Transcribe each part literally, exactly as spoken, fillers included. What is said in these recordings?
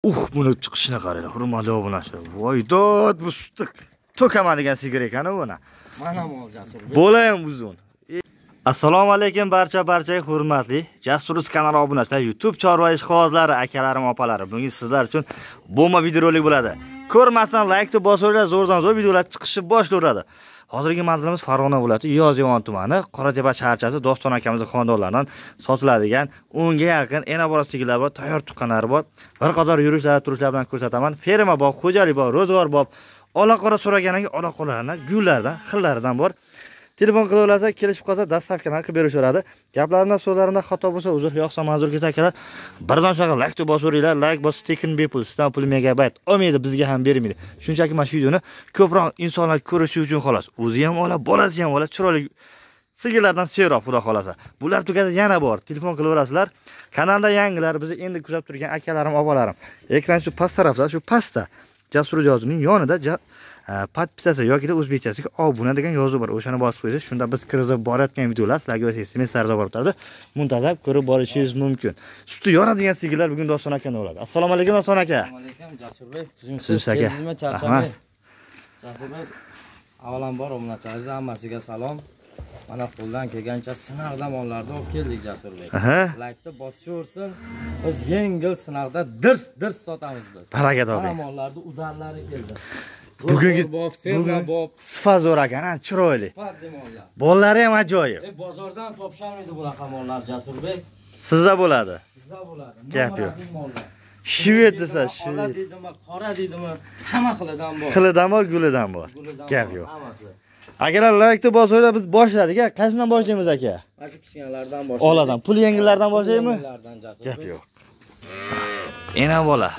Uh, buni chiqishini qaranglar, hurmatli obunachilar. Voy, dod, bu sutni to'kamadigan sigir ekan buni. Mana mol Jasur. Bola ham uzun. Assalomu alaykum barcha barchaga hurmatli Jasuruz kanali obunachilar, YouTube chorva ishqibozlari, akalarim, opalarim. Bugun sizlar uchun bomba videorolik bo'ladi. Ko'rmasdan like deb bosinglar, zo'rdan zo'r videolar chiqishi boshlanadi. Hozirgi manzilimiz Farg'ona viloyati Yozyovon tumani, Qoratepa shaharchasi, Doston akamizning xonadonlaridan sotiladigan o'nga yaqin enabora sigirlar bor, tayyor tuqqanlar bor. Bir qator yurishlar, turishlar bilan ko'rsataman. Ferma bor, xo'jalik bor, ro'zg'or bor. Aloqora so'raganiga aloqalarni, gullardan, xillaridan bor. Telefon qilib olsa, kelishib qolsa, dastavkani qilib berishadi. Gaplarimda, so'zlarimda xato bo'lsa, uzr, yo'qsa ma'zur kelsa akalar, birdan shunga like deb bosaveringlar. Like bosish tekin bepul, sizdan pul megabayt olmaydi, bizga ham bermaydi. Shunchaki mana shu videoni ko'proq insonlar ko'rishi uchun xolos. O'zi ham ola, bolasi ham ola, chiroyli sigirlardan seroq, xudo xolasa. Bular tugadi yana bor. Telefon qilib olasizlar. Kanalda yangilar, bizni endi kuzatib turgan akalarim, opalarim. Ekran shu past tarafda, shu pastda Jasur Jozuning yonida podpisasiya yoki o'zbekchasiga obuna degan yozuv bor. O'shani bosib qo'ysangiz, shunda biz kirgizib borayotgan videolar sizlarga S M S tarzida borib turadi. Muntazam ko'rib borishingiz mumkin. Suti yoradigan sigirlar bugun Doston akaning bo'ladi. Assalomu alaykum Doston aka. Assalomu alaykum Jasurbek. Siz aka. Charchabek. Jasurbek. Avvalambor obunachilar hammasiga salom. Mana qo'ldan kelgancha sinaqda mollarni olib keldik Jasurbek. Like'ni bosishaversin. Biz yengil sinaqda dirs dirs sotamiz biz. Baraka toping. Mana mollarni udarlari keldi. Bugungi ferma bob. Sifat zo'r ekan, chiroyli. Sifat mollar. Bollari ham ajoyib. E bozordan topisholmaydi bunaqa mollar Jasurbek. Sizda bo'ladi. Sizda bo'ladi. Gap yo'q. Shvet desa, shvet deydimi, qora deydimi, hamma xilidan bor. Xilidan bor, gulidan bor. Gap yo'q. Hammasi. Agar like-ni bosinglar, biz boshladik. Qaysidan boshlaymiz aka? Mana shu kichkinalardan boshlaymiz. Oladan, pul yengillardan boshlaymi? Gap yo'q. Ena bola.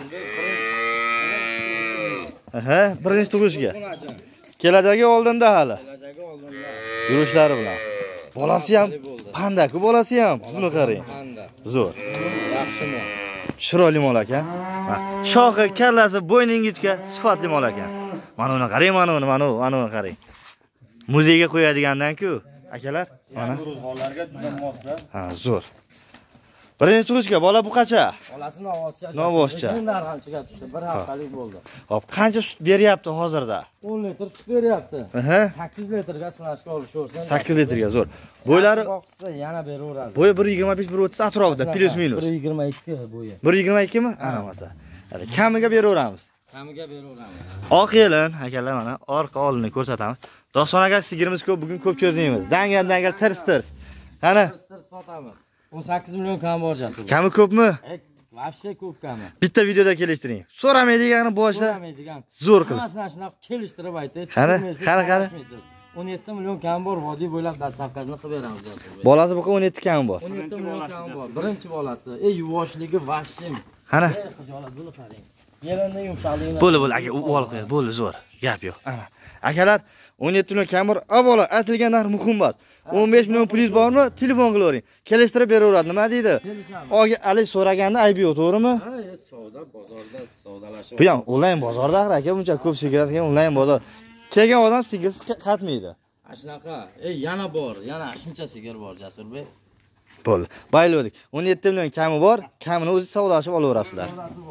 Aha, birinchi tug'ishga. Kelajagi oldinda hali. Kelajagi oldinda. Yurishlari bilan. Bolasi ham panda-ku, bolasi ham. Buni qarang. Panda. Zo'r. Yaxshi mol. Chiroyli mol ekan. Shoxi, kallasi, bo'yni ingichka, sifatli mol ekan. Mana uni qarang, mana uni, mana uni, mana uni qarang. Muzeyga qo'yadigandan-ku, akalar. Mana. Hollarga juda mosda. Ha, zo'r. Birinchi tug'ishga bola bu qacha? Bolasi novvoscha. Novvoscha. Narxanchiga tushdi, bir haftalik bo'ldi. Hop, qancha sut beryapti hozirda? o'n litr sut beryapti. Aha. sakkiz litrga sinashga olishaversin. sakkiz litrga zo'r. Bo'ylari boqsa yana beraveradi. bo'yi bir yigirma besh bir o'ttiz atrofida, plus minus. bir yigirma ikki bo'yi. bir yigirma ikki mi? Ana masa. Hadi kamiga beraveramiz. Kamiga beraveramiz. Oq yelin, akalar, mana orqa oldini ko'rsatamiz. Doston aka sigirimiz ko'p, bugun ko'p cho'zmaymiz. Dangal-dangal tirs-tirs. Qani? Tirs-tirs sotamiz. o'n sakkiz million kam bor Jasur. Kami ko'pmi? Vashcha ko'p kami. Bitta videoda kelishtiring. So'ramaydigani boshla. So'ramaydigan. Zo'r qilib. Hammasini shunaqa kelishtirib aytdi. Qani, qani, qani. o'n yetti million kam bor, vodiy bo'ylab dastavkasini qilib beramiz Jasur. Bolasi bu o'n yetti kami bor. o'n yetti million kam bor. Birinchi bolasi. Ey yuvoshligi vashchim. Qani? Ey xijolat buni qarang. Yelinning yumshoqligini. Bo'ldi, bo'ldi, aka, u ol qo'yadi. Bo'ldi, zo'r. Gap yo'q. Ana. Akalar, o'n yetti million kam bor. Avvalo, aytilgan narx muhim emas. o'n besh million plyus bormi? Telefon qilavering. Kelishtirib beraveradi. Nima deydi? Oga Ali so'raganda aybi yo'q, to'g'rimi? Ha, savdo bozorda savdolashib. Bu ham onlayn bozorda aka, buncha ko'p sigiradigan onlayn bozor. Kelgan odam sigirsiz qatmaydi. Shunaqa. Ey, yana bor, yana shuncha sigir bor Jasurbek. Bo'ldi. Baylodik. o'n yetti million kami bor, kamini o'zi savdolashib olaverasizlar.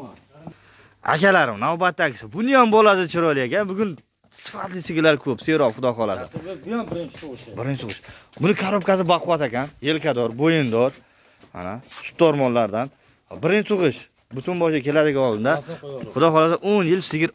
Akalarim, navbatdagisi. Buni ham bo'ladi chiroyli ekan. Bugun sifatli sigirlar ko'p, seroq, xudo xolasa. Bu ham birinchi tug'ishi. Birinchi tug'ish. Buni korobkasi baquvvat ekan, yelkador, bo'yindor. Mana, sutdor mollardan. Birinchi tug'ish. Butun boshga keladigan oldinda. Xudo xolasa o'n yil sigir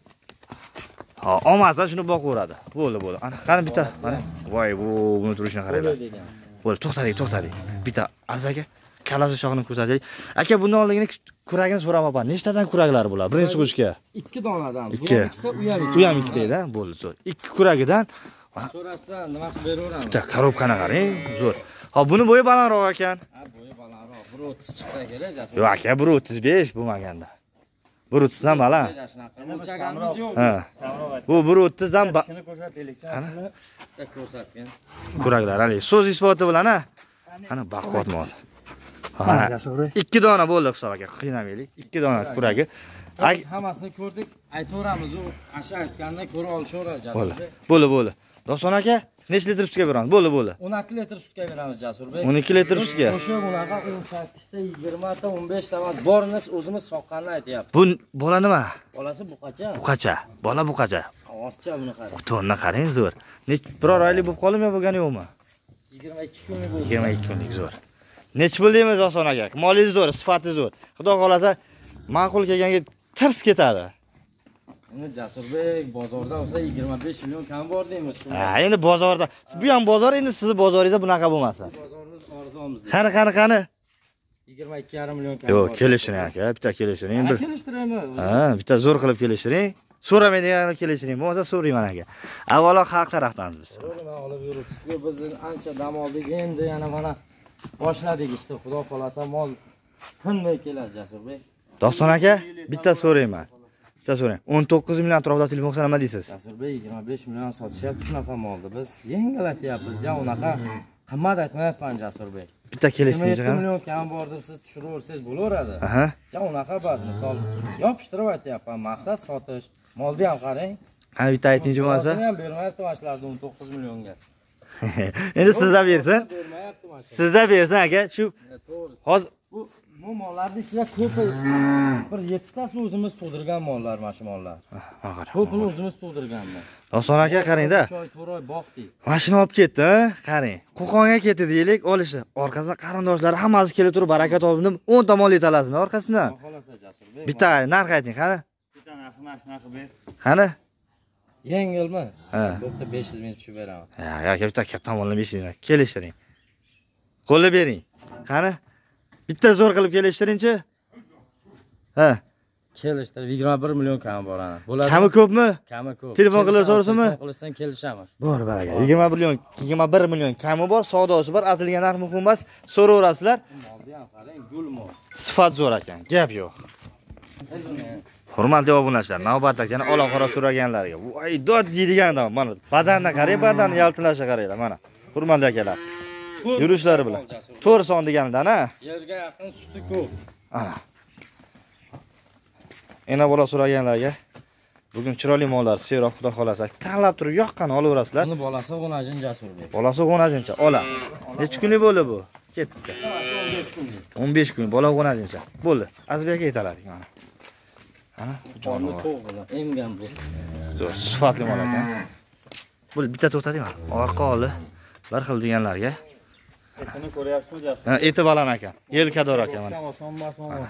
ha, olmasa shuni boqaveradi. Bo'ldi, bo'ldi. Ana, qani bitta, mana. Voy, bu buni turishini qaranglar. Bo'ldi, to'xtadik, to'xtadik. Bitta azaga kalasi shoxini ko'rsataylik. Aka, bundan oldingini kuragini so'ramaman. Nechtadan kuraklari bo'ladi? Birinchi tug'ishga. ikki donadan. Bu Ikki. ham ikkita, u ham ikkita. U ham ikkita edi, bo'ldi, zo'r. Ikki kuragidan so'rasa nima qilib beraveramiz? bitta korobkani qarang, zo'r. Hop, buni bo'yi balandroq ekan. Ha, bo'yi balandroq. bir o'ttiz chiqsa kerak Jasur. Yo'q aka, bir o'ttiz besh bo'lmaganda. bir o'ttiz dan baland. O'lchaganimiz yo'q. Ha. Bu bir o'ttiz dan ba... Shuni ko'rsataylik. Qani? Ko'rsatgan. Kuraklar, hali so'z isboti bilan ha. Ana baquvvat mol. Ha, ikki dona bo'ldi hisob aka, qiynamaylik. ikki dona kuragi. Biz hammasini ko'rdik, aytaveramiz, u asha aytganini ko'ra olishaveradi Jasur. Bo'ldi, bo'ldi, bo'ldi. Doston aka, Necha litr sutga beramiz? Bo'ldi, bo'ldi. o'n ikki litr sutga beramiz Jasurbek. o'n ikki litr sutga. O'sha bunaqa o'n sakkiz ta, yigirma ta, o'n besh ta emas, borini o'zimiz soqqanini aytyapmiz. Bu bola nima? Bolasi buqacha. Buqacha. Bola buqacha. Ovozcha buni qarang. Tonni qarang, zo'r. Nech biror oylik bo'lib qolimi yo bo'lgani yo'qmi? yigirma ikki kunlik bo'ldi. yigirma ikki kunlik zo'r. Nech pul deymiz Oson aka? Molingiz zo'r, sifati zo'r. Xudo xolasa ma'qul kelganga tirs ketadi. Endi Jasurbek bozorda olsa yigirma besh million kam bor deymiz. Ha, endi bozorda. Bu ham bozor, endi sizni bozoringizda bunaqa bo'lmasa. Bozorimiz arzonmiz. Qani, qani, qani. yigirma ikki yarim million kam. Yo'q, kelishiring aka, bitta kelishiring. Bir. Kelishtiraymi? Ha, bitta zo'r qilib kelishiring. So'ramaydigan kelishiring. Bo'lmasa so'rayman aka. Avvalo xalq tarafdanmiz biz. Nima olib yuribsiz-ku? Biz ancha dam oldik, endi yana mana boshladik ishni. Xudo xolasa mol tinmay keladi Jasurbek. Doston aka, bitta so'rayman. Bitta so'rang. o'n to'qqiz million atrofida telefon qilsa nima deysiz? Jasurbek yigirma besh million sotishyapti shunaqa molni. Biz yengil aytyapmiz, ja unaqa qimmat aytmayapman Jasurbek. Bitta kelishning yigirma million kam bor deb siz tushiraversangiz bo'laveradi. Aha. Ja unaqa bas, misol yopishtirib aytyapman, maqsad sotish. Molni ham qarang. Qani bitta aytingchi bo'lsa? Molni ham bermayapti mashlarni o'n to'qqiz millionga. Endi sizda bersin. Bermayapti mashlar. Sizda bersin aka. Shu To'g'ri. hozir Bu bu mollarning ichida ko'pi bir yetti tasi o'zimiz tug'dirgan mollar, mana shu mollar. Ko'pini o'zimiz tug'dirganmiz. Oson aka qarang-da. uch oy, to'rt oy boqdik. Mashina olib ketdi, ha? Qarang. Qo'qonga ketdi deylik, olishi. Orqasidan qarindoshlari hammasi kelib turib barakat oldim. o'n ta mol yetalasini orqasidan. Xohlasa Jasurbek. Bitta narx ayting, qani? Bitta narxi mana shunaqa ber. Qani? Yengilmi? Ha. Bo'pti besh yuz ming tushib beraman. Ha, aka bitta katta molni besh yuz ming kelishtiring. Qo'lga bering. Qani? Bitta zo'r qilib kelishtiringchi. Ha. Kelishtirib yigirma bir million kam bor ana. Bo'ladi. Kami ko'pmi? Kami ko'p. Telefon qilib so'rasizmi? Telefon qilsang kelishamiz. Bor baraka. yigirma bir million, yigirma bir million kami bor, savdosi bor, atilgan narx muhim emas. So'raverasizlar. Molni ham qarang, gul mol. Sifat zo'r ekan. Gap yo'q. Hurmatli obunachilar, navbatdagi yana ola-qora so'raganlarga, voy dod deydigandan mana badanni qarang, badanni yaltirashi qaranglar mana. Hurmatli akalar. Yurishlari bilan. to'rt son deganidan, ha? Yerga yaqin suti ko'p. Ana. Ena bola so'raganlarga bugun chiroyli mollar, seroq xudo xolasa tanlab turib yoqqani olaverasizlar. Buni bolasi G'unajin Jasurbek. Bolasi G'unajincha, ola. Necha kunlik bo'ldi bu? Ketdi. o'n besh kunlik. o'n besh kun bola G'unajincha. Bo'ldi. Azbekka aytaladik mana. Ana, Jonni to'q bilan emgan bu. Zo'r, sifatli mol ekan. Bo'ldi, bitta to'xtatingmi? Orqa oli bir xil deganlarga. Etini ko'ryapsizmi Jasur? Ha, eti baland ekan. Yelkador ekan mana. Oson-oson.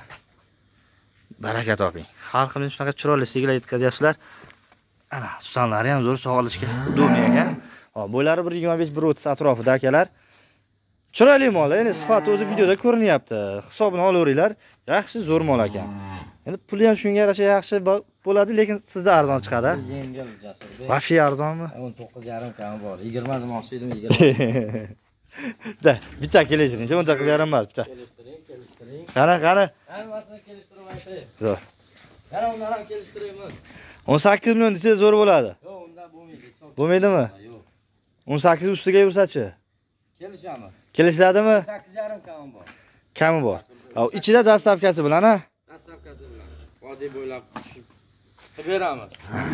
Baraka toping. Xalqimiz shunaqa chiroyli sigirlar yetkazyapsizlar. Ana, sutanlari ham zo'r sog'ilishga do'mi ekan. Hop, bo'ylari bir yigirma besh bir o'ttiz atrofida akalar. Chiroyli mol, endi sifati o'zi videoda ko'rinyapti. Hisobini olaveringlar. Yaxshi zo'r mol ekan. Endi puli ham shunga yarasha yaxshi bo'ladi, lekin sizda arzon chiqadi. Yengil Jasurbek. Vashi arzonmi? o'n to'qqiz yarim kam bor. yigirma demoqchi edim, yigirma. Da, bitta kelishtiring. o'n to'qqiz yarim emas, bitta. Kelishtiring, kelishtiring. Qani, qani. Hammasini kelishtirib aytay. Zo'r. Yana undan ham kelishtiraymi? o'n sakkiz million desangiz zo'r bo'ladi. Yo'q, undan bo'lmaydi. Bo'lmaydimi? Yo'q. o'n sakkiz ustiga yursa-chi? Kelishamiz. Kelishiladimi? sakkiz yarim kam bor. Kami bor. Hop, ichida dastavkasi bilan, ha? Dastavkasi bilan. Vodiy bo'ylab tushib beramiz.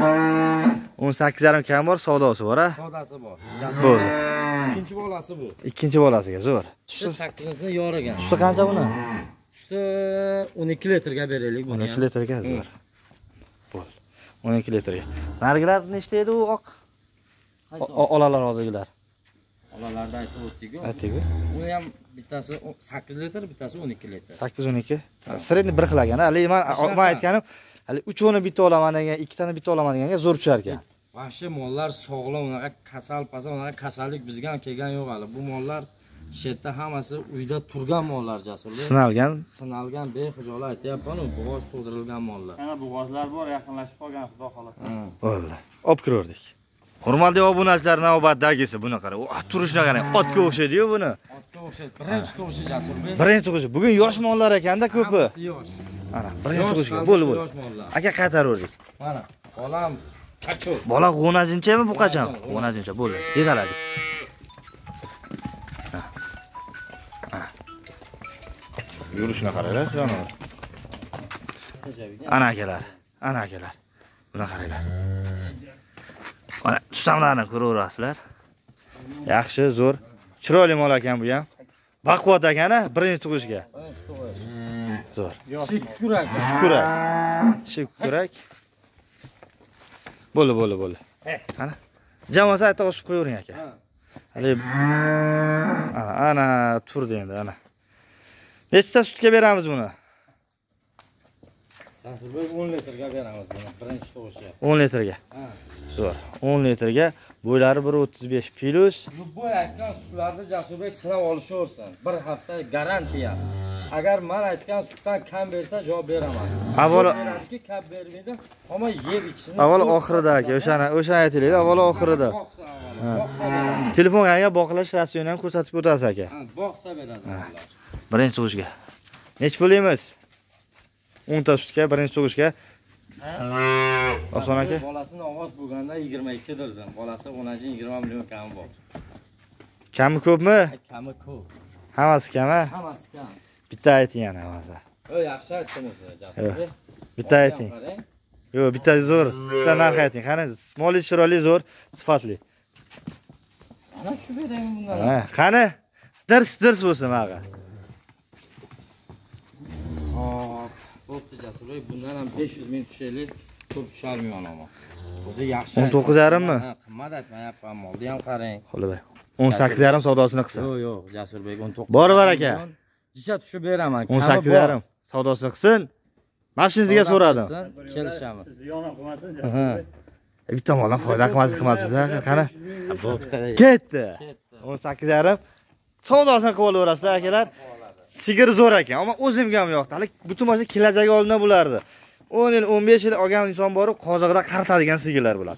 o'n sakkiz yarim kam bor, savdosi bor, ha? Savdosi bor. Bo'ldi. Ikkinchi bolasi bu. Ikkinchi bolasiga zo'r. Shu sakkizinchisini yorigan. Suti qancha buni? Suti o'n ikki litrga beraylik buni. o'n ikki litrga zo'r. Bo'ldi. o'n ikki litrga. Nargilar nechta edi u oq? Olalar hozirgilar. Olalarda aytib o'tdik-ku. Aytdik-ku. Uni ham bittasi sakkiz litr, bittasi o'n ikki litr. sakkiz o'n ikki. Sredni bir xil ekan. Hali men men aytganim, hali uchini bitta olaman degan, ikkitani bitta olaman deganga zo'r tushar ekan. Vahshiy mollar sog'lom, unaqa kasal, pasal, unaqa kasallik bizga ham kelgan yo'q hali. Bu mollar shetda hammasi uyda turgan mollar Jasurbek. Sinalgan, sinalgan bexijolat aytyapman-ku, bo'g'oz to'ldirilgan mollar. Mana bo'g'ozlar bor, yaqinlashib qolgan, xudo xolasa. bo'ldi. Olib kirdik. Hurmatli obunachilar, navbatdagisi buni qarang. O, turishni qarang. Otga o'xshaydi-yu buni. Otga o'xshaydi. Birinchi tug'ishi Jasurbek. Birinchi tug'ishi. Bugun yosh mollar ekanda ko'pi. Yosh. Ana, birinchi tug'ishga bo'l bo'l. Aka qaytardik. Mana, bolam kacho. Bola G'unajinchami bu qachon? G'unajincha bo'ldi. Yetaladi. Yurishni qaranglar, jonivor. Ana akalar, ana akalar. Buni qaranglar. Mana tusamlarni ko'raverasizlar. Yaxshi, zo'r. Chiroyli mol ekan bu ham. Baquvvat ekan-a, birinchi tug'ishga. Birinchi tug'ish. Zo'r. Chik kurak. Kurak. Chik kurak. Bo'ldi, bo'ldi, bo'ldi. Qani. Jamoasi aytib o'sib qo'yavering aka. Hali ana, ana turdi endi, ana. Nechta sutga beramiz buni? Jasurbek o'n litrga beramiz buni, birinchi tug'ishi. o'n litrga. Ha. Zo'r. o'n litrga, bo'ylari bir o'ttiz besh plus. Bu aytgan sutlarni Jasurbek sinab olishaversin. Bir hafta garantiya. Agar men aytgan sutdan kam bersa, javob beraman. Avvalo beradiki, kam bermaydi, ammo yeb ichishini. Avvalo oxirida aka, o'shani, o'shani aytaylik, avvalo oxirida. Boqsa avvalo, boqsa beradi. Telefonga boqilash ratsionni ham ko'rsatib o'tasiz aka. Ha, boqsa beradi avvalo. Birinchi tug'ishga. Nech pulimiz? o'n ta sutga, birinchi tug'ishga. Oson aka. Bolasini ovoz bo'lganda yigirma ikki dirdim. Bolasi o'ninchi yigirma million kami bor. Kami ko'pmi? Kami ko'p. Hammasi kam-a? Hammasi kam. Bitta ayting yana hammasi. O yaxshi aytdingiz, Jasurbek. Bitta ayting. Yo'q, bitta zo'r. Bitta narx ayting. Qarang, moli chiroyli, zo'r, sifatli. Ana tushib beraymi bundan? Ha, qani? Dirs-dirs bo'lsin maga. Hop, bo'pti Jasurbek, bundan ham besh yuz ming tushaylik, ko'p tusharmayman ammo. O'zi yaxshi. o'n to'qqiz yarim mi? Ha, qimmat aytmayapman, molni ham qarang. Xo'lay. o'n sakkiz yarim savdosini qilsin. Yo'q, yo'q, Jasurbek o'n to'qqiz. Bor var aka. Jicha tushib beraman. o'n sakkiz yarim savdosini qilsin. Mashinangizga so'radim. Kelishamiz. Ziyon qilmasin. Ha. Bitta moldan foyda qilmasiz qilmabsiz, qani? Bo'pti. Ketdi. o'n sakkiz yarim savdosini qilib olaverasizlar akalar. Sigir zo'r ekan, ammo o'zimga ham yoqdi. Hali butun boshqa kelajagi oldinda bo'lardi. o'n yil, o'n besh yil olgan inson borib, qozig'ida qaratadigan sigirlar bular.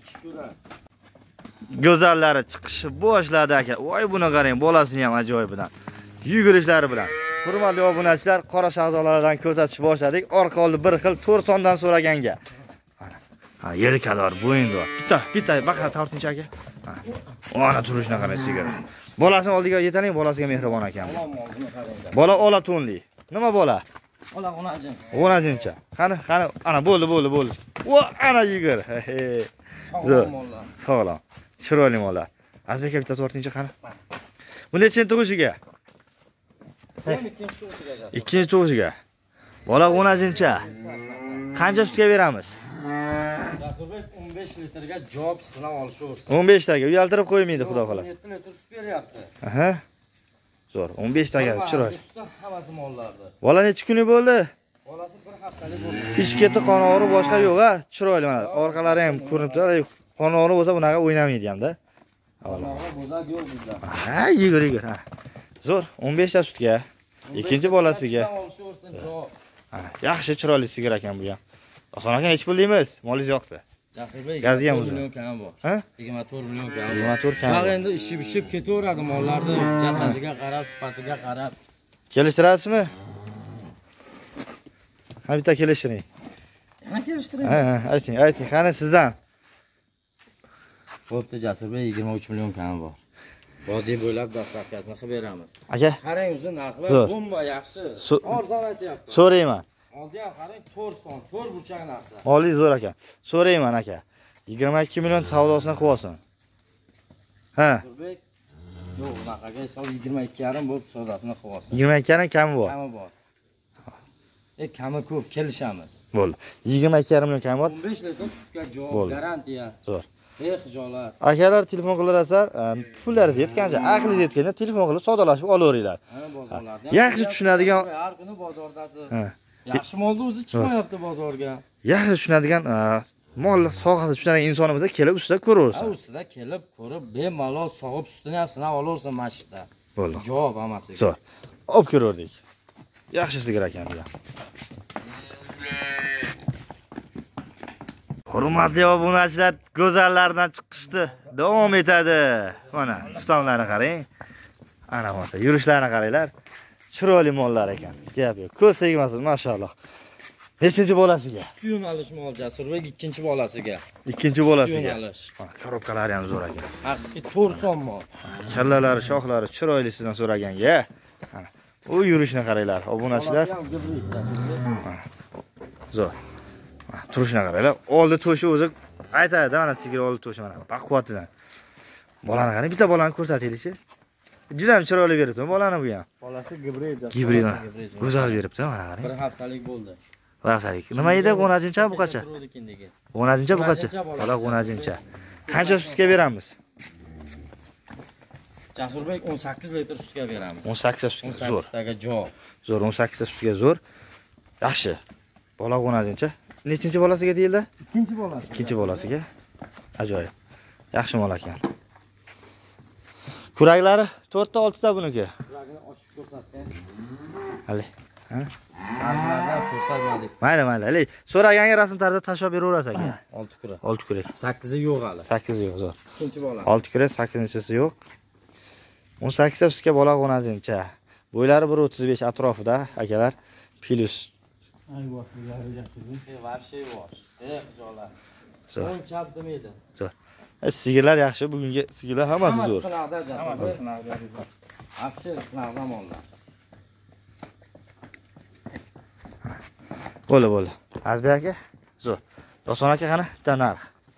Go'zallari chiqishi boshladi aka. Voy buni qarang, bolasini ham ajoyibidan. Yugurishlari bilan. Hurmatli obunachilar, qora shahzodalardan ko'rsatish boshladik. Orqa oldi bir xil to'rt sondan so'raganga. Mana. Ha, yelkador, bo'yindor. Bitta, bitta baqa tortinchi aka. Ha. Ona turishini qarang sigir. Bolasini oldiga yetaning, bolasiga mehribon ekan. Bola ola to'nli. Nima bola? Ola o'najin. o'najincha. Qani, qani, ana bo'ldi, bo'ldi, bo'ldi. Vo, ana yugur. Zo'r. Sog'lom. Chiroyli mollar. Azbek bitta to'rtinchi qani. Bu nechinchi tug'ishiga? ikkinchi tug'ishiga. ikkinchi tug'ishiga. Bola o'najincha. Qancha sutga beramiz? Jasurbek o'n besh litrga javob sinab olishaversin. o'n besh taga uyaltirib qo'ymaydi, xudo xolos. yetti litr sut beryapti. Aha. Zo'r, o'n besh taga chiroyli. Hammasi mollardi. Bola necha kunlik bo'ldi? Bolasi bir haftalik bo'ldi. Ish ketdi, qon og'ri boshqa yo'q-a? Chiroyli mana. Orqalari ham ko'rinib turadi. Qon og'ri bo'lsa bunaqa o'ynamaydi ham-da. Avvalo bozak yo'q bizda. Ha, yugur, yugur. Ha. Zo'r, o'n besh ta sutga. Ikkinchi bolasiga. Ha, yaxshi chiroyli sigir ekan bu ham. Oson ekan, hech pul deymiz. Molingiz yo'qdi. Jasurbek Gazi ham million kam bor. Ha? yigirma to'rt million kam. yigirma to'rt kam. Bak endi ishib-ishib ketaveradi mollarni, jasadiga qarab, sifatiga qarab. Kelishtirasizmi? Ha, bitta kelishtiring. Yana kelishtiring. Ha, ayting, ayting, qani sizdan. Bo'pti Jasurbek, yigirma uch million kam bor. Vodiy bo'ylab dastavkasini qilib beramiz. Aka, qarang, o'zi narxlar bomba yaxshi. Arzon aytyapti. So'rayman. Oldi ham qarang, to'rt son, to'rt burchak narsa. Molingiz zo'r ekan. So'rayman aka. yigirma ikki million savdosini qilib olsin. Ha. Jasurbek, yo'q, bunaqaga hisob yigirma ikki yarim bo'lib savdosini qilib olsin. yigirma ikki yarim kami bor. Kami bor. E, kami ko'p, kelishamiz. Bo'ldi. yigirma ikki yarim million kami bor. o'n besh litr sutga javob, garantiya. Zo'r. Ey xijolat. Akalar telefon qilaverasizlar, pullaringiz yetgancha, aqlingiz yetganda telefon qilib savdolashib olaveringlar. Mana bozorlarda. Yaxshi tushunadigan, har kuni bozordasiz. Yaxshi molni o'zi chiqmayapti bozorga. Yaxshi tushunadigan, mol sohasida tushunadigan insonimizga kelib ustida ko'raversin. Ha, ustida kelib ko'rib, bemalol sog'ib sutini ham sinab olaversin masjidda. Bo'ldi. Javob hammasiga. Zo'r. Olib ko'rdik. Yaxshi sigir ekan bu. Hurmatli obunachilar, go'zallardan chiqishdi. Davom etadi. Mana, tutamlarni qarang. Ana bo'lsa, yurishlarini qaranglar. Chiroyli mollar ekan. Gap yo'q. Ko'z tegmasin, mashalloh. Nechinchi bolasiga? Yo'nalish mol Jasurbek ikkinchi bolasiga. Ikkinchi bolasiga. Yo'nalish. Mana, korobkalari ham zo'r ekan. Haqiqiy to'rt son mol. Kallalari, shoxlari chiroylisidan so'raganga. Mana, u yurishni qaranglar, obunachilar. Zo'r. Turishini qaranglar. Oldi to'shi o'zi aytadi, mana sigir oldi to'shi mana. Baquvvatidan. Bolani qarang, bitta bolani ko'rsataylik-chi. Juda ham chiroyli beribdi bolani bu ham. Bolasi gibrid. Gibrid. Go'zal beribdi, mana qarang. Bir haftalik bo'ldi. Bir haftalik. Nima edi qo'najincha bu qancha? Qo'najincha bu qancha? Bola qo'najincha. Qancha sutga beramiz? Jasurbek o'n sakkiz litr sutga beramiz. o'n sakkiz sutga zo'r. o'n sakkiztaga jo. Zo'r, o'n sakkiz sutga zo'r. Yaxshi. Bola qo'najincha. Nechinchi bolasiga deyildi? Ikkinchi bolasi. Ikkinchi bolasiga. Ajoyib. Yaxshi mol ekan. Kuraklari to'rtta oltita buniki. Kuragini ochib ko'rsatgan. Hali. Ha? Qarlardan ko'rsatmadik. Mayli, mayli. Hali so'raganga rasm tarzida tashlab beraverasiz aka. olti kurak. olti kurak. sakkizi yo'q hali. sakkiz yo'q, zo'r. Ikkinchi bola. olti kurak, sakkizinchisi yo'q. o'n sakkizta sutga bola qo'najincha. Bo'ylari bir o'ttiz besh atrofida akalar. Plus. Ay vaqtlari yaxshi. Вообще yosh. Eh, xijolar. Zo'r. o'n chap demaydi. Zo'r. Sigirlar yaxshi, bugungi sigirlar hammasi zo'r. Sinavda Jasurbek. Sinavda. Вообще sinavda mollar. Bo'ldi, bo'ldi. Azbek aka, zo'r. Do'stona aka qani? Bitta narx.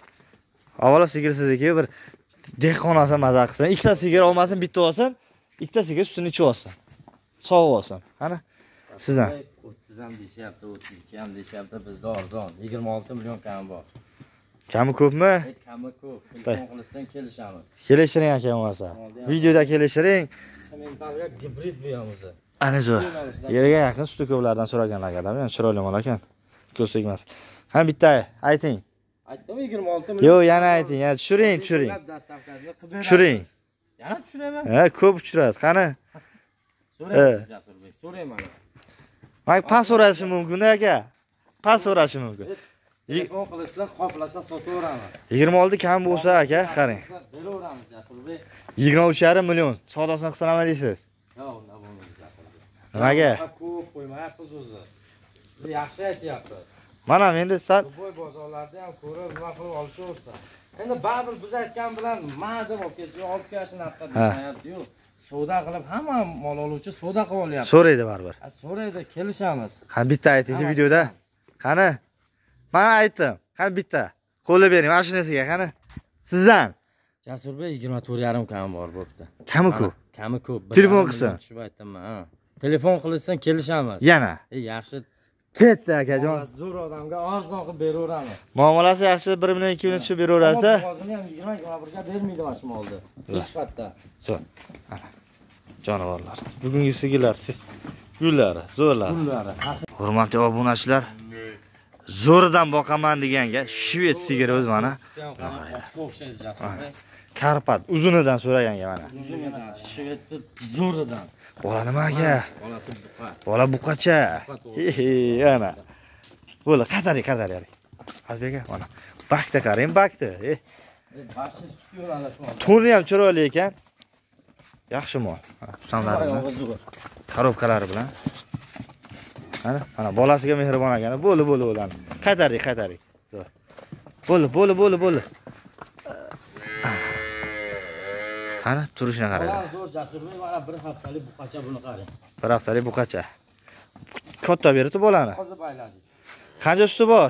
Avvalo sigir sizniki bir dehqon olsa maza qilsin. Ikkita sigir olmasin, bitta olsin. Ikkita sigir sutini ichib olsin. Sog'ib olsin. Qani? Sizdan. o'ttiz ham deyapti, o'ttiz ikki ham deyapti, bizda arzon. yigirma olti million kam bor. Kami ko'pmi? Kami ko'p. Telefon qilishdan kelishamiz. Kelishiring aka bo'lmasa. Videoda kelishiring. Sementalga gibrid bu ham o'zi. Ana zo'r. Yerga yaqin suti ko'plardan so'raganlar ekan, men chiroyli mol ekan. Ko'z tegmas. Ha bitta ayting. Aytdim yigirma olti million. Yo'q, yana ayting, yana tushiring, tushiring. Tushiring. Yana tushiraman. Ha, ko'p tushirasiz. Qani? So'raysiz Jasurbek, so'rayman. Mak pas so'rashi mumkin aka. Pas so'rashi mumkin. Telefon qilishsa, qoplasa sotaveraman. yigirma olti kam bo'lsa aka, qarang. Beraveramiz Jasurbek. yigirma uch yarim million savdosini qilsam deysiz. Yo'q, unda bo'lmaydi Jasurbek. Nimaga? Ko'p qo'ymayapmiz o'zi. Biz yaxshi aytyapmiz. Mana endi sal Boy bozorlarda ham ko'rib, nima qilib olishaversa. Endi baribir biz aytgan bilan ma'dum olib kelsa, olib kelishni haqqa deyapti-yu. Savdo qilib hamma mol oluvchi savdo qilib olyapti. so'raydi baribir. Ha, so'raydi, kelishamiz. Ha, bitta aytingchi videoda. Qani? Men aytdim. Qani bitta. Qo'lga bering, mashinasiga qani? Sizdan. Jasurbek yigirma to'rt yarim kam bor bo'pti. Kami ko'p. Kami ko'p. Telefon qilsin. Tushib aytdim-man, ha. Telefon qilishsan kelishamiz. Yana. E, yaxshi. Ketdi akajon. Zo'r odamga arzon qilib beraveramiz. Muomalasi yaxshi, bir million ikki million tushib beraverasa. Hozirni ham yigirma yigirma birga bermaydi mana shu molni. Hech qatda. Zo'r. Ana. Jonivorlar. Bugungi sigirlar, siz gullari, zo'rlar. Gullari. Hurmatli obunachilar, zo'ridan boqaman deganga shved sigiri o'z mana. O'xshaydi Jasurbek. Karpat uzunidan so'raganga mana. Uzunidan, shvedni zo'ridan. Bola nimaga? Bolasi buqa. Bola buqacha. He, ana. Bo'la, qatari, qatari. Azbek aka, mana. Bakda qarang, bakda. E, Bashi sut yo'radi shu. to'ni ham chiroyli ekan. Yaxshi mol. Tutamlari bilan, zo'r. korobkalari bilan. Mana, mana bolasiga mehribon ekan. Bo'li, bo'li, bo'li. Qatari, qatari. Zo'r. Bo'li, bo'li, bo'li, bo'li. Qani, turishini qarang. Bola zo'r Jasurbek, mana bir haftalik buqacha buni qarang. Bir haftalik buqacha. Katta beribdi bolani. Hozir bayladik. Qancha suti bor?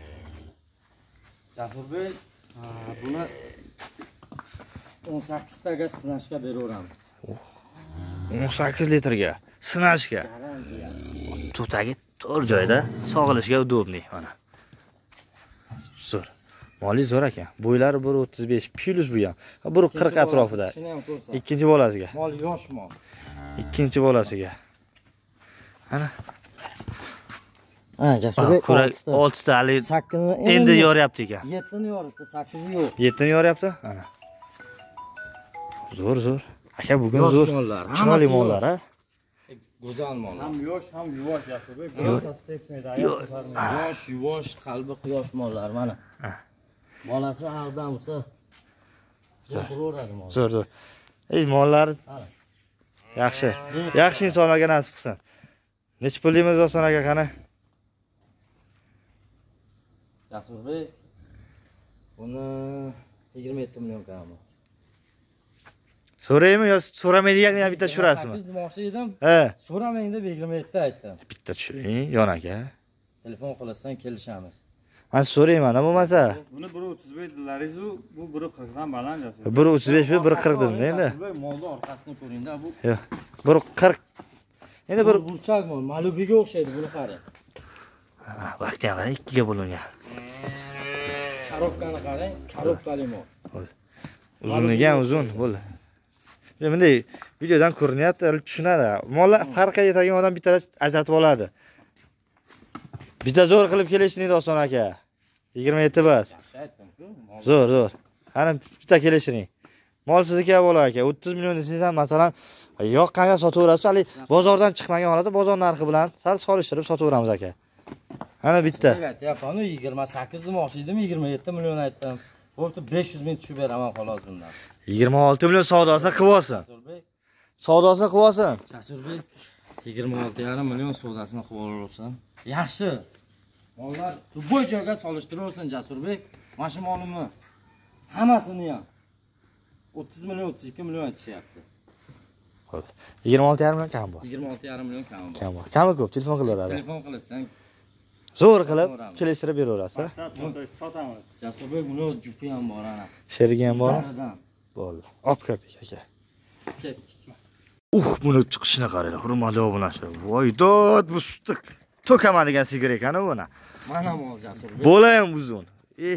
Jasurbek, buni o'n sakkiztaga sinashga beraveramiz. o'n sakkiz litrga sinashga. Tutagi to'rt joyda sog'ilishga udobniy mana. Zo'r. Moli zo'r ekan. Bo'ylari bir o'ttiz besh plus bu ham. bir qirq atrofida. Ikkinchi bolasiga. Mol yosh mol. Ikkinchi bolasiga. Ana. Ha, Jasurbek olti ta ali sakkizni endi yoryapti ekan. yettini yoribdi, sakkizi yo'q. yettini yoryapti? Ana. Zo'r, zo'r. Aka bugun zo'r. Chiroyli mollar, ha? Go'zal mol. Ham yosh, ham yuvosh Jasurbek. Birortasi tepmaydi, ayol ko'tarmaydi. Yosh, yuvosh, qalbi quyosh mollar mana. Bolasi ag'dan bo'lsa zo'raveradi mol. Zo'r, zo'r. Ey, mollar yaxshi. Yaxshi insonlarga nasib qilsin. Nech pul deymiz Oston aka qani? Jasurbek buni yigirma yetti million kam. So'raymi yo so'ramaydigan yana bitta tushirasizmi? sakkiz demoqchi edim. He. So'ramang deb yigirma yetti aytdim. Bitta tushiring, yon aka. Telefon qilsang kelishamiz. Men so'rayman, bo'lmasa. Buni biri o'ttiz besh dillaringiz, bu biri qirq dan baland Jasur. biri o'ttiz besh, biri qirq dedim endi. Molni orqasini ko'ring-da, bu. Yo'q. biri qirq. Endi bir burchak mol, Malubiga o'xshaydi buni qarang. Ha, vaqtga qarang, ikkiga bo'lingan. Karobkani qarang, karobkali mol. Uzunligi ham uzun bo'ldi. Bunday videodan ko'rinyapti, tushunadi. Mollar farqiga yetadigan odam bitta ajratib oladi. Bitta zo'r qilib kelishni oson aka. yigirma yetti bas. Zo'r, zo'r. Qani bitta kelishini. Mol sizniki bo'lar aka. o'ttiz million desangiz ham masalan, yoqqanga sotaverasiz, hali bozordan chiqmagan holda bozor narxi bilan sal solishtirib sotaveramiz aka. Ana bitta. Aytayapman, yigirma sakkiz demoqchi edim, yigirma yetti million aytdim. Bo'pti, besh yuz ming tushib beraman xolos bundan. yigirma olti million savdosini qilib olsin. Savdosini qilib olsin. Jasurbek yigirma olti yarim million savdosini qilib olaversin. Yaxshi. Mollar bo'y joyga solishtiraversin Jasurbek. Mana shu molimni hammasini ham o'ttiz million, o'ttiz ikki million aytishyapti. Xo'p. yigirma olti yarim million kam bor. yigirma olti yarim million kam bor. Kam bor. Kami ko'p, telefon qilaveradi. Telefon qilasang zo'r qilib kelishtirib beraverasiz. Sotamiz. Jasurbek buni o'z jupi ham bor ana. Sherigi ham bor. Bo'ldi. Olib kirdik aka. Ketdik. Uh, buni chiqishini qaranglar, hurmatli obunachilar. Voy, dod, bu suti to'kaman degan sigir ekan buni. Mana mol Jasurbek. Bola ham uzun. Eh.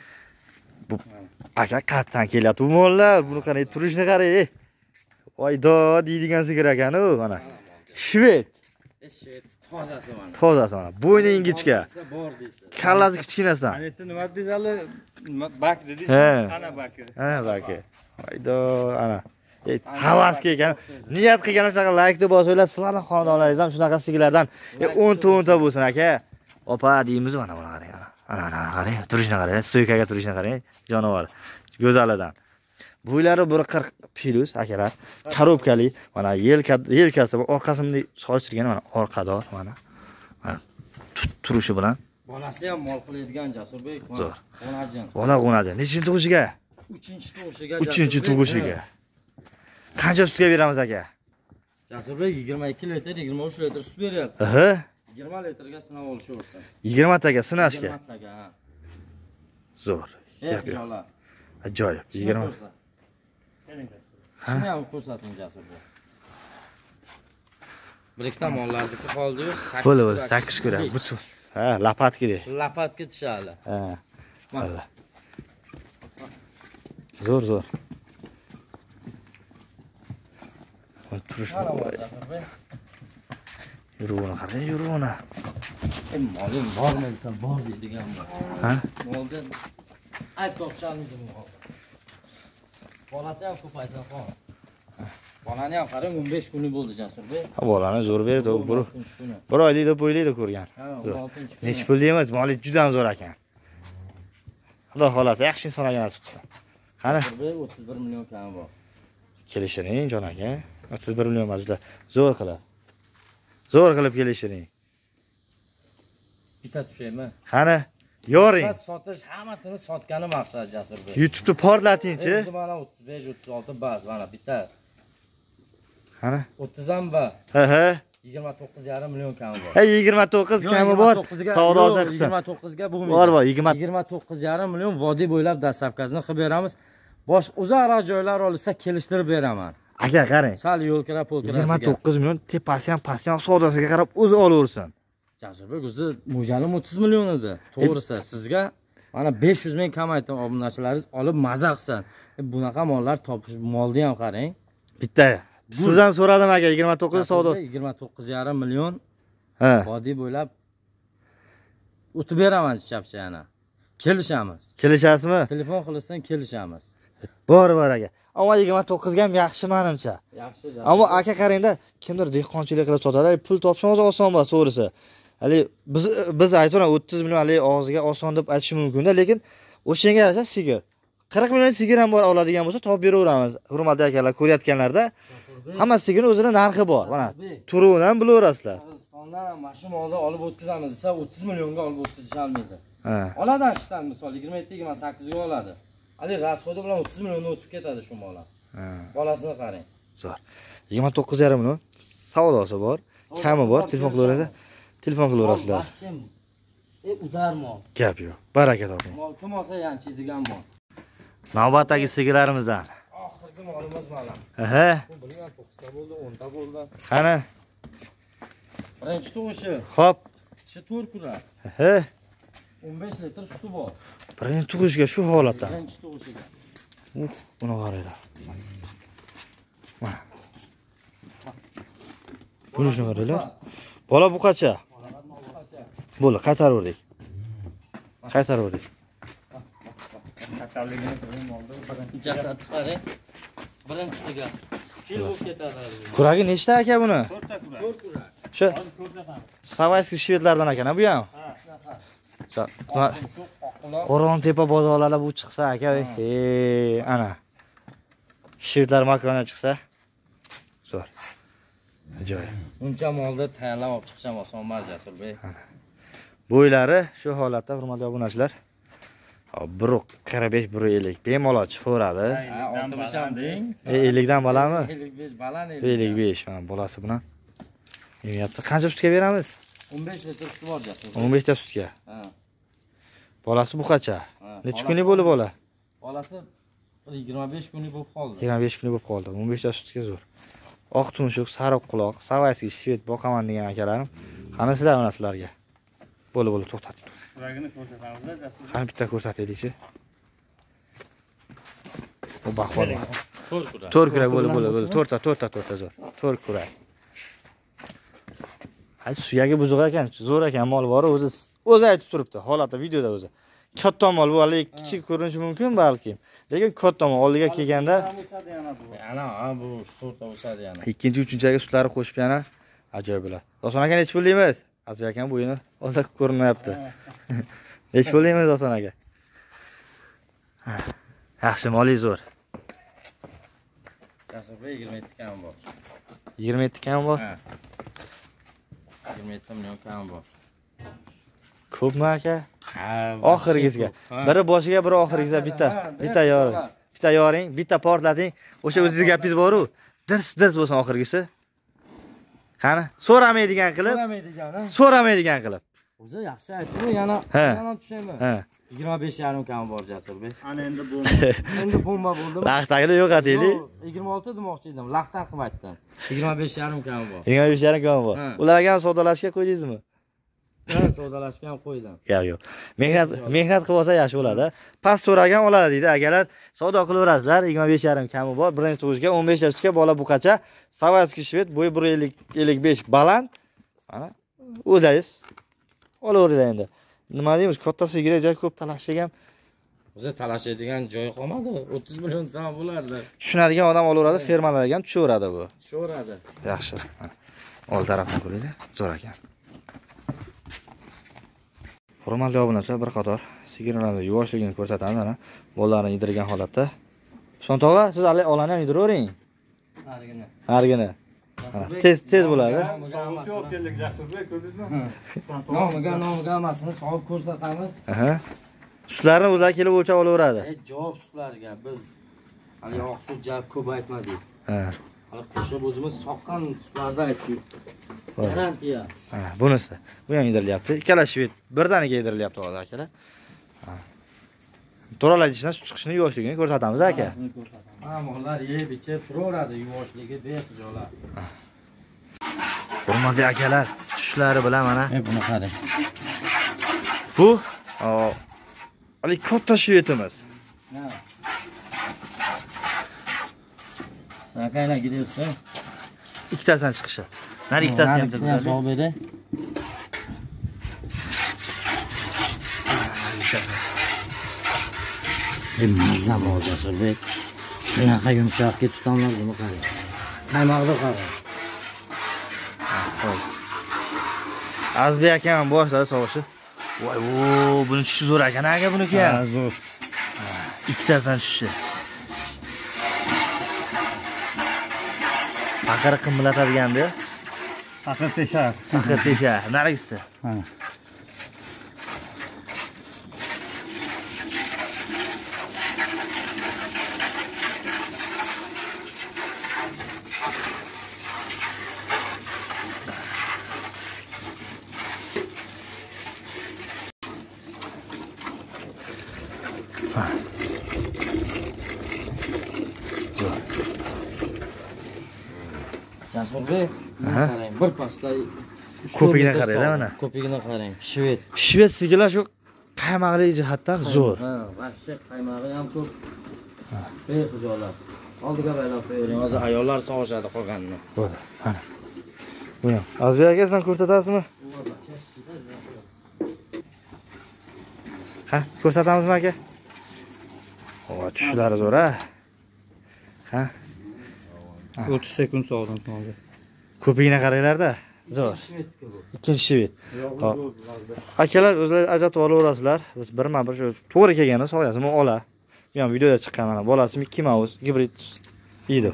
Bu aka qatdan kelyapti bu mollar. Buni qarang, turishini qarang. Voy, dod deydigan sigir ekan u, mana. Shved. Shved tozasi mana. Tozasi mana. Bo'yni ingichka. Bor deysiz. Kallasi kichkinasi. Ana endi nima deysiz? Bak dedingiz. Ana baki. Ha, baki. Voy, dod, ana. Havas kelgan, niyat qilgan shunaqa like-ni bosinglar, sizlarning xonadonlaringiz ham shunaqa sigirlardan o'n ta o'n ta bo'lsin aka. Opa deymiz mana buni qarang. Ana ana qarang, turishini qarang, stoykaga turishini qarang, jonivor. Go'zalidan. Bo'ylari bir qirq plus akalar, korobkali, mana yelka yelkasi orqasini solishtirgan mana orqador mana. Mana turishi bilan. Bolasi ham mol qiladigan Jasurbek. Zo'r. Qo'najin. Bola qo'najin. Nechinchi tug'ishiga? uchinchi tug'ishiga. uchinchi tug'ishiga. Qancha sutga beramiz aka? Jasurbek yigirma ikki litr, yigirma uch litr sut beryapti. Aha. yigirma litrga sinab olishaversin. yigirma taga sinashga. yigirma taga. Zo'r. Gap yo'q. Ajoyib. yigirma. Shuni ham ko'rsating Jasurbek. Bir ikkita mollarniki qoldi-yu, sakkiz. Bo'la bo'la, sakkiz ko'ra. Butun. Ha, lapatkida. Lapatga tushadi. Ha. Mana. Zo'r, zo'r. Turish. Yuruvini qarang, yuruvini. Moling bormi desam, bor deydigan bor. Ha? Moldan ayt topshalmaydi bu. Bolasi ham ko'paysin xon. Bolani ham qarang, o'n besh kunlik bo'ldi Jasurbek. Ha, bolani zo'r berdi, u bir. Bir oylik deb o'ylaydi ko'rgan. Ha, o'n oltinchi kun. Nech pul deymiz, moli juda ham zo'r ekan. Xudo xolasa, yaxshi insonlarga nasib qilsin. Qani? o'ttiz bir million kam bor. Kelishining jon aka. o'ttiz bir million majda. Zo'r qilib. Zo'r qilib kelishining. Bitta tushaymi? Qani? Yoring. Sotish hammasini sotgani maqsad Jasurbek. YouTube'da portlatingchi. O'zi mana o'ttiz besh o'ttiz olti bas, mana bitta. Qani? o'ttiz ham bas. Ha ha. yigirma to'qqiz yarim million kami bor. Ha, yigirma to'qqiz kami bor. Savdosi qilsin. yigirma to'qqiz ga bo'lmaydi. Bor bor, yigirma yigirma to'qqiz yarim million vodiy bo'ylab dastavkasini qilib beramiz. Bosh uzoqroq joylar olsa kelishtirib beraman. Aka qarang. Sal yo'l kirab poltirasiga. yigirma to'qqiz million tepasi ham, pasti ham savdosiga qarab o'zi olaversin. Jasurbek o'zi mo'jalim o'ttiz million edi. To'g'risi sizga mana besh yuz ming kam aytdim, obunachilaringiz olib maza qilsin. Bunaqa mollar topish, molni ham qarang. Bitta. Sizdan so'radim aka, yigirma to'qqiz savdo. yigirma to'qqiz yarim million. Ha. Vodiy bo'ylab o'tib beraman chapchana. Kelishamiz. Kelishasizmi? Telefon qilsang kelishamiz. Bor bor aka. Ammo yigirma to'qqiz ga ham yaxshi menimcha. Yaxshi. Ammo aka qarangda, kimdir dehqonchilik qilib sotadi, pul topishim o'zi oson emas, to'g'risi. Hali biz biz aytona o'ttiz million hali og'ziga oson deb aytish mumkin-da, lekin o'shanga yarasha sigir. qirq million sigir ham bor oladigan bo'lsa, topib beraveramiz. Hurmatli akalar, ko'rayotganlarda hamma sigirning o'zining narxi bor. Mana turuvidan ham bilaverasizlar. Qirg'izistondan ham mashina molni olib o'tkazamiz desa, o'ttiz millionga olib o'tkazisholmaydi. Ha. Oladi ashdan misol yigirma yetti yigirma sakkiz ga oladi. Hali rasxodi bilan o'ttiz million o'tib ketadi shu mollar. Ha. Bolasini qarang. Zo'r. yigirma to'qqiz yarim million savdosi bor, kami bor, telefon qilaverasiz. Telefon qilaverasizlar. E, udar mol. Gap yo'q. Baraka toping. Mol kim olsa yanchiydigan mol. Navbatdagi sigirlarimizdan. Oxirgi molimiz mana. Aha. Bu bilgan to'qqizta bo'ldi, o'nta bo'ldi. Qani? Birinchi tug'ishi. Xo'p. Tishi to'rt kurak. Aha. o'n besh litr suti bor. Birinchi tug'ishga shu holatda. Birinchi tug'ishiga. Uh, buni qaranglar. Mana. Buni shuni qaranglar. Bola buqacha. Bo'ldi, qaytaraverdik. Qaytaraverdik. Jasadi qarang. Birinchisiga fil bo'lib ketadi. Kuragi nechta aka buni? to'rtta kurak. to'rt kurak. Shu ko'rsatam. Savayskiy shvedlardan ekan, bu ham. Qo'ron-tepa bozorlarida bu chiqsa aka, ey, ana. Shvedlar makondan chiqsa. Zo'r. Ajoyib. Uncha molda tayyorlab olib chiqishim oson emas, Jasurbek. Bo'ylari shu holatda, hurmatli obunachilar. Hop, bir qirq besh, bir ellik bemalol chiqaveradi. Ha, oltmish ham deng. E, ellik dan bolami? ellik besh baland ellik besh, mana bolasi bilan. Yemyapti. Qancha sutga beramiz? o'n besh litr suti bor, Jasurbek. o'n besh ta sutga. Ha. Bolasi buqacha. Ha, Necha bolasi kunlik bo'ldi bola? Bolasi yigirma besh kunlik bo'lib qoldi. yigirma besh kunlik bo'lib qoldi. o'n besh ta sutga zo'r. Oq tumshuq, sariq quloq, savayskiy shved boqaman degan akalarim. Qani sizlar mana sizlarga. Bo'ldi, bo'ldi, to'xtat. Kuragini ko'rsatamiz, Jasur. Qani bitta ko'rsataylik-chi. Bu baqbol. to'rt kurak. to'rt kurak bo'ldi, bo'ldi, bo'ldi. to'rtta, to'rtta, to'rtta zo'r. to'rt kurak. Hay, suyagi buzuq ekan, zo'r ekan, mol bor, o'zi o'zi aytib turibdi, holatda videoda o'zi. Katta mol bu, hali kichik ko'rinishi mumkin balki. Lekin katta mol oldiga kelganda Ana, ha, bu to'rtta o'sadi yana. ikkinchi, uchinchiga sutlari qo'shib yana ajoyib bo'ladi. Do'stlar aka nech pullaymiz? Azbi akam bo'yini o'zi ko'rinyapti. Nech pullaymiz Do'stlar aka? Yaxshi, moli zo'r. Jasurbek yigirma yetti kam bor. yigirma yetti kam bor. Ha. yigirma yetti million kam bor. Ko'pmi aka? Ha, Oxirgisiga. Biri boshiga, biri oxirgisiga bitta, bitta yoring. Bitta yoring, bitta portlating. O'sha o'zingizga gapingiz bor-ku. Dirs-dirs bo'lsin oxirgisi. Qani, so'ramaydigan qilib, So'ramaydigan, ha. so'ramaydigan qilib. O'zi yaxshi aytdi, yana Ha. yana tushaymi? Ha. yigirma besh yarim kam bor Jasurbek. Ana endi bu Endi bomba bo'ldimi? Laqtagida yo'q ataylik. yigirma olti demoqchi edim. Laqdan qilib aytdim. yigirma besh yarim kam bor. yigirma besh yarim kam bor. Ha. Ularga ham savdolashga qo'ydingizmi? Ha, savdolashgan qo'ydim. Yo'q, yo'q. Mehnat mehnat qilib olsa yaxshi bo'ladi. Past so'ragan oladi deydi. Akalar savdo qilaverasizlar. yigirma besh yarim kami bor. Birinchi tug'ishga o'n besh yoshga bola buqacha, savayskiy shved, bo'yi bir ellik ellik besh baland. Mana o'zingiz olaveringlar endi. Nima deymiz? Katta sigirga joy ko'p talashsak ham O'zi talashadigan joy qolmadi. o'ttiz million so'm bo'lardi. tushunadigan odam olaveradi, fermalarga ham tushaveradi bu. Tushaveradi. Yaxshi. Old tarafdan ko'ringlar. Zo'r ekan. Hurmatli obunachilar, bir qator sigirlarning yuvoshligini ko'rsatamiz mana. Bollarni yedirgan holatda. Shontog'a, siz olani ham yediravering. Narigini. Narigini. Tez tez bo'ladi. Yo'q keldik, Jasurbek, ko'rdingizmi? Nomiga, nomiga hammasini solib ko'rsatamiz. Aha. Sutlarni o'zlari kelib o'lchab olaveradi. E, javob sutlarga biz hali oq sut javob ko'p aytmadik. Ha. Hali qo'shib o'zimiz soqqan sutlarda aytdik. Garantiya. Ha, bunisi. Bu ham yedirilyapti. Ikkala shved birdaniga yedirilyapti hozir akalar. Ha. To'ralar ichidan sut chiqishini yuvoshligini ko'rsatamiz aka. Ha, mollar yeb ichib turaveradi, yuvoshligi behijolat. Hurmatli akalar, tushlari bilan mana E, buni qarang. bu hali katta shvedimiz. Ha. Sakaylar gidiyorsa. Ikkitasidan chiqishi. Nari ikkitasini ham Narisini ham solib beri. E, mazza bor Jasurbek. Shunaqa yumshoqga tutamlar buni qarang. Qaymog'ida qarang. Azbi akam ham boshladi sovushi. Voy, o, buni tushi zo'r ekan aka buniki ham. Ha, zo'r. Ikkitasidan tushi. Faqir qimlatadigan-da. Faqir teshar. Faqir teshar. Narigisi. Ha. Jasurbek, qarang, bir pasda ko'pigini qarang mana. Ko'pigini qarang. Shved. Shved sigirlar shu qaymaqli jihatdan zo'r. Ha, vashcha qaymog'i ham ko'p. Bexijolat. Oldiga baylab qo'ying. Hozir ayollar sog'ishadi qolganini. Bo'ldi. Mana. Buni. Azbek aka sen ko'rsatasizmi? Ha, ko'rsatamizmi aka? O, tushlari zo'r a. Ha? o'ttiz sekund sog'dim hozir. Ko'pigini qaranglar-da. Zo'r. Ikkinchi shved. Akalar o'zlari ajratib olaverasizlar. Biz birma-bir shu to'g'ri kelganda soyasini ola. Bu ham videoda chiqqan mana. Bolasi Mickey Mouse gibrid edi.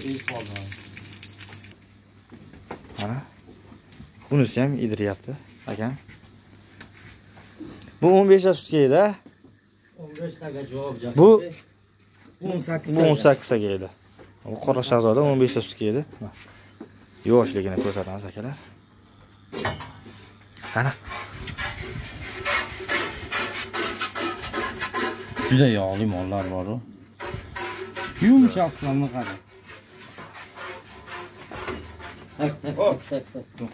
Mana. Bunisi ham idiryapti, akam. Bu o'n besh ta sutga edi. o'n besh taga javob javob. Bu o'n sakkiz bu o'n sakkiz taga edi. Bu qora shahzoda o'n besh ta sutga edi. Yoshligini ko'rsatamiz akalar. Qani. Juda yog'li mollar bor-ku. Yumshoqlarni qara. Tak tak tak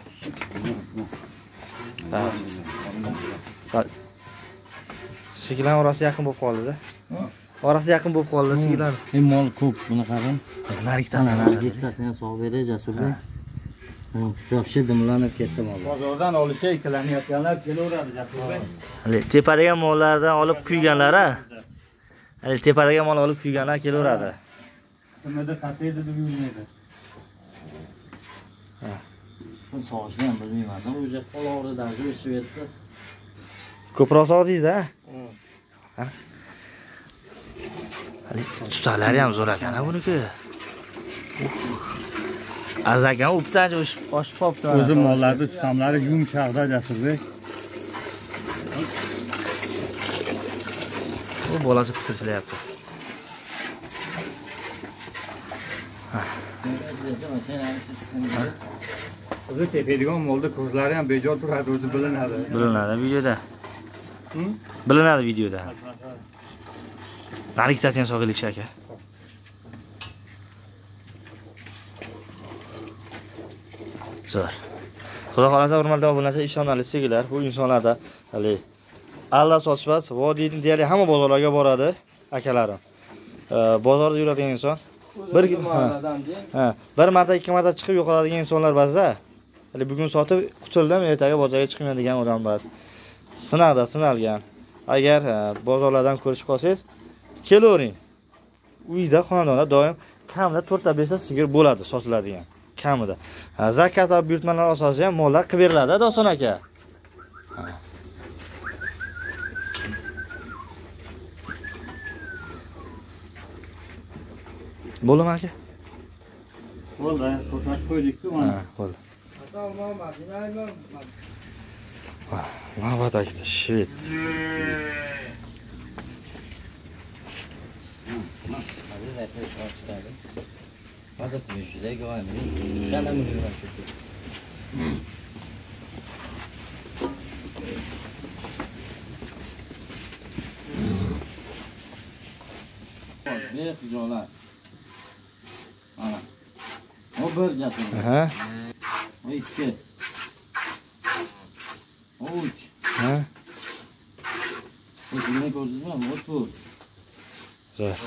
tak. Sigirlar orasi yaqin bo'lib qoldi-da. Orasi yaqin bo'lib qoldi sigirlar. Ham mol ko'p, buni qarang. Nariktasini, nariktasini ham sog' beray Jasurbek. Shopshi dimlanib ketdi mollar. Bozordan olishga ikkilanayotganlar kelaveradi Jasurbek. Hali tepadagi mollardan olib kuyganlar-a. Hali tepadagi mol olib kuyganlar kelaveradi. Kimada qataydi deb yurmaydi. Ha. Men sog'ishni ham bilmayman. O'sha qo'lovridan o'sib yetdi. Ko'proq sog'dingiz-a? Ha. Hali tutalari ham zo'r ekan-a buniki. Azagan updan oshib qolibdi. O'zi mollarni tutamlari yumshoqda Jasurbek. Bu bolasi pitirchilayapti. O'zi tepadigan molda ko'zlari ham bejo turadi, o'zi bilinadi. Bilinadi videoda. Bilinadi videoda. Nariktasini ham sog'aylik aka. Zo'r. Xudo xolasa hurmatli obunachilar, ishonarli sigirlar. Bu insonlarda hali alla sochmas, vodiyning deyarli hamma bozorlarga boradi akalarim. Bozorda yuradigan inson bir ha, bir marta, ikki marta chiqib yo'qoladigan insonlar ba'zida. Hali bugun sotib qutuldim, ertaga bozorga chiqmaydigan odam bas. Sinaqda sinalgan. Agar bozorlardan ko'rishib qolsangiz, kelavering. Uyda xonadonda doim kamida to'rt ta besh ta sigir bo'ladi sotiladigan. Kamida. Zakat va buyurtmalar asosida ham mollar qilib beriladi, Doston aka. Bo'ldimi aka? Bo'ldi, ko'rsatib qo'ydik-ku mana. Ha, bo'ldi. Navbat aka, shit. Aziz aka chiqadi. Hozir juda go'yim. Yana million cho'chib. Bexijolat. Mana. O bir Jasurbek. Ha? O ikki. O uch. Ha? O kimni ko'rdingizmi? O to'rt. Zo'r.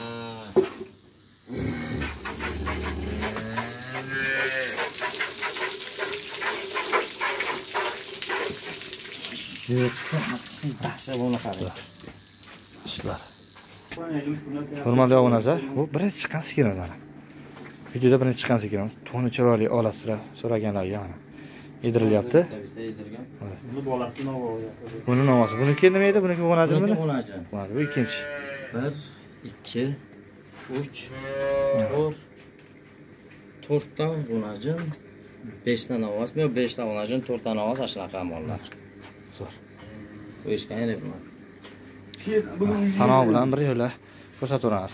Yaxshi bo'ldi qarang. Ishlar. Hurmatli obunachilar, bu birinchi chiqqan sigirimiz mana. Videoda birinchi chiqqan sigirimiz. To'ni chiroyli olasizlar so'raganlarga mana. Yedirilyapti. Buni bolasi novo'ya. Buni novosi. Buniki nima edi? Buniki o'najimi? O'naji. Mana bu ikkinchi. bir, ikki, uch, to'rt. to'rtta o'naji, besh ta novoz, men besh ta o'naji, to'rt ta novoz shunaqa mollar. Zo'r. Qo'yishgan edim. Sanoq bilan bir yo'la ko'rsataveramiz.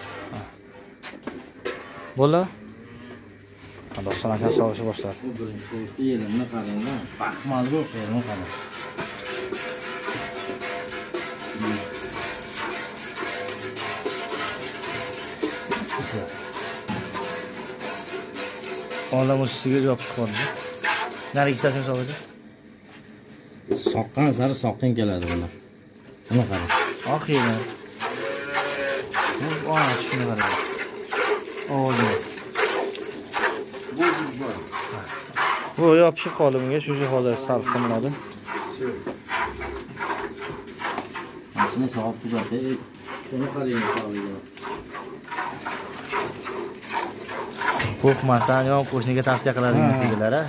Bo'ldi? Doston aka sog'isha boshladi. Bu birinchi ko'rishda yelimni qarangda, baxmalga o'xshaydi qarang. Olam ustiga yopishib qoldi. Nari ikkitasini soladi. Soqqan sari soqqin keladi bular. Buni qarang. Oxiyna. Bu ana shuni qarang. Oldi. Bu yopishib qoldi bunga, shuncha hozir sal qimladi. Mashina soat kuzatdi. Buni qarang sog'ligiga. Qo'rqmasdan yon qo'shniga tavsiya qiladigan sigirlar a.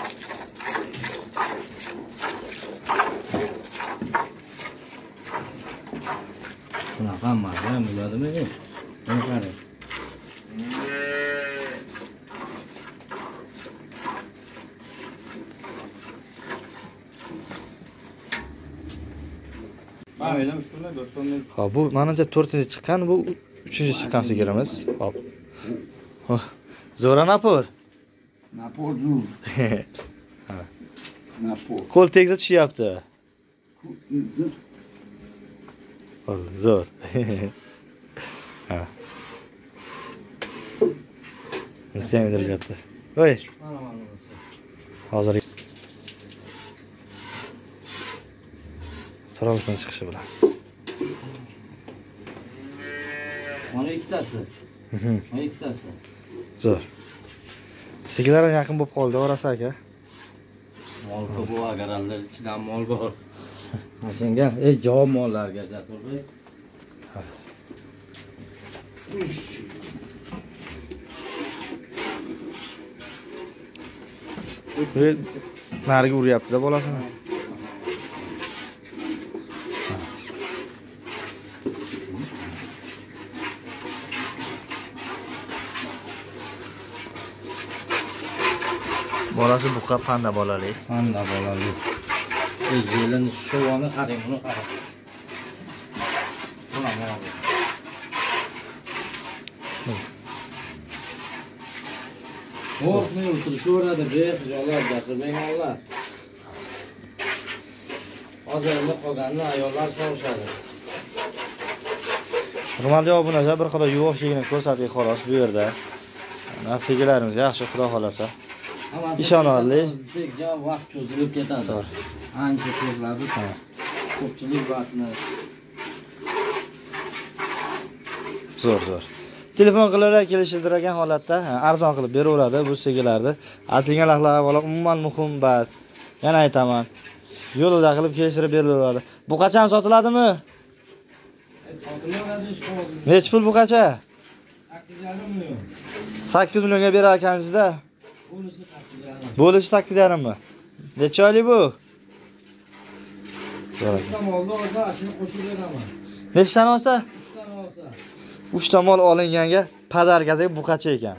Shunaqa mazza bo'ladimi? Buni qarang. Xo'p, bu menimcha to'rtinchi chiqqan, bu uchinchi chiqqan sigirimiz. Xo'p. Zo'ra napor. Napor zo'r. Napor. Qo'l tegsa tushyapti. Zo'r. Ha. Sen o'tiryapti. Voy. Hozir Tarafdan chiqishi bilan. Mana ikkitasi. Mhm. Mana ikkitasi. Zo'r. Sigirlar yaqin bo'lib qoldi, orasi aka. Mol ko'p bu agarlar ichidan mol bor. Mashinaga, ey javob mollarga Jasurbek. Bu nariga uryapti-da bolasini. Bolasi buqa panda bolali. Panda bolali. Ey yelin shovoni qarang, buni qarang. Buna mana bu. Qo'rqmay o'tirishaveradi, bexijolat Jasurbek mollar. Hozirda qolganini ayollar so'rashadi. Hurmatli obunalar, bir qadar yuvoshligini ko'rsating xolos bu yerda. Mana sigirlarimiz yaxshi, xudo xolasa. Ishonarli. Bizga vaqt cho'zilib ketadi. Ancha so'zlarni sana. Ko'pchilik basini. Zo'r, zo'r. Telefon qilaverib kelishildirgan holatda arzon qilib beraveradi bu sigirlarni. Atilgan lahlar avvalo umuman muhim bas. Yana aytaman. Yo'lda qilib kelishtirib berilaveradi. Bu qachon sotiladimi? Sotilaveradi ish qoldi. Nech pul bu qacha? sakkiz yarim million. sakkiz millionga berar ekansizda. Bo'lishi sakkiz yarim. Bo'lishi sakkiz yarim mi? Necha oylik bu? Uchta molni olsa, ashuni qo'shib beraman. Nechdan olsa? uchta olsa. uchta mol olinganga padarkadagi buqacha ekan.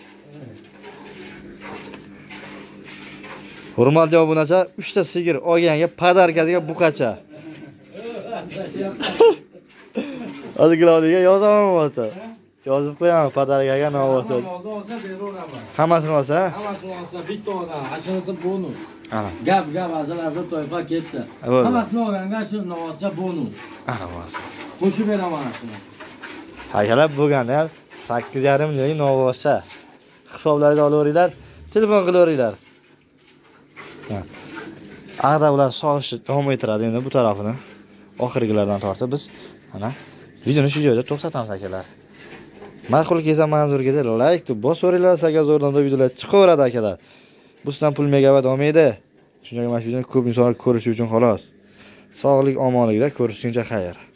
Hurmatli obunachilar, uchta sigir olganga padarkadagi buqacha. Hozirgilarga yozaman bo'lsa. Yozib qo'yaman padarkaga nima bo'lsa. Molni olsa beraveraman. Hammasini olsa? Hammasini olsa bitta odam, ashunisi bonus. Ana. Gap gap azal azal to'yfa ketdi. Hammasini olganga shu novozcha bonus. Ana bo'lsa. Qo'shib beraman shuni. Haykalab bo'lganda sakkiz yarim million novozcha. Hisoblarni olaveringlar, telefon qilaveringlar. Ha. Ag'da ular sog'ishni davom ettiradi endi bu tarafini. Oxirgilardan tortib biz ana videoni shu joyda to'xtatamiz akalar. Ma'qul kelsa manzurga like deb bosaveringlar, agar zo'rdan videolar chiqaveradi akalar. Bu sizdan pul megabayt olmaydi. Shunga mana shu videoni ko'p insonlar ko'rishi uchun xolos. Sog'lik, omonlikda ko'rishguncha xayr.